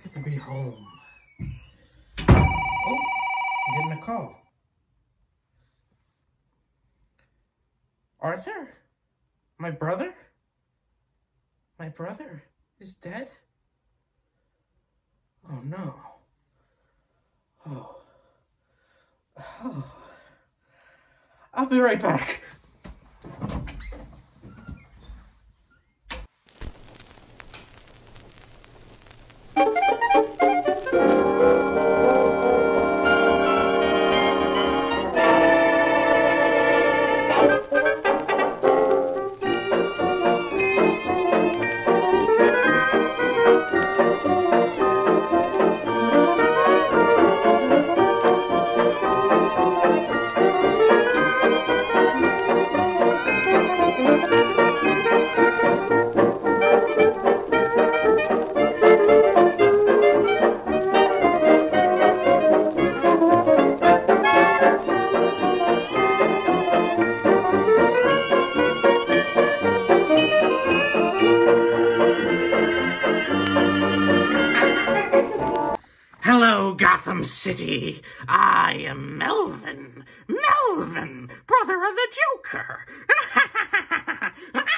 Good to be home. Oh, I'm getting a call. Arthur? My brother? My brother is dead? Oh no. Oh. I'll be right back. Hello, Gotham City. I am Melvin. Melvin, brother of the Joker.